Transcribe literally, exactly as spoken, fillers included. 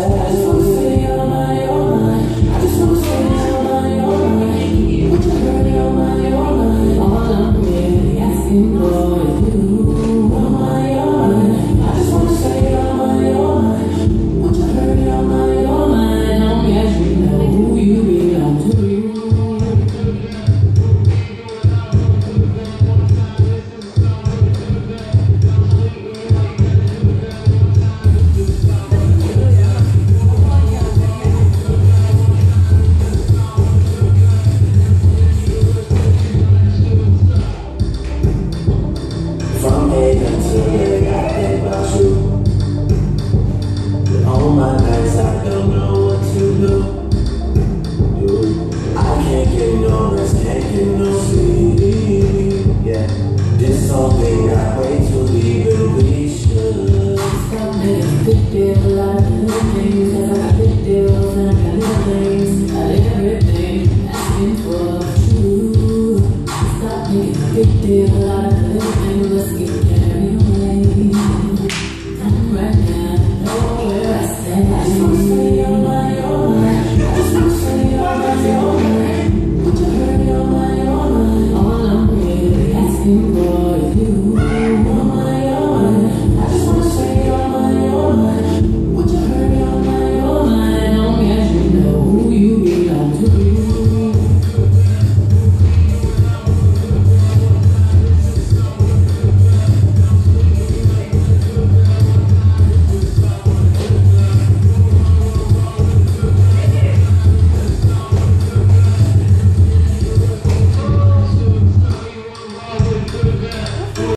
just wanna say you're my, you're mine. I just wanna say you're my, you're mine. Would you hurt me, you're my, you're mine. All I'm really asking for is you. You're my, you're mine. I just wanna say you're my, you're mine. Would you hurt me, you're my, you're mine. Long as you know who you belong to. From A to A, I think about you. But on my nights, I don't know what to do. Dude, I can't get no rest, can't get no sleep. Yeah, this whole thing got way too deep, and we should stop making big deal out of things.